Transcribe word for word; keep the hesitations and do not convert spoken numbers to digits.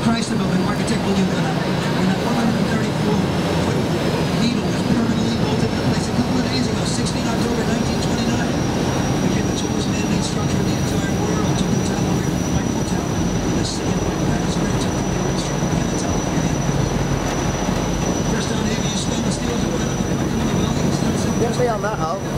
Chrysler Building, architect William Gunnar. And that one hundred thirty-four foot needle was permanently bolted into place a couple of days ago, sixteenth of October nineteen twenty-nine. It became the tallest man-made structure in the entire world. Took the title away from the Eiffel Tower in the city of Paris, where it took from the armstrong and the California. First on A B U stainless steel is one of the Won't be on that hole.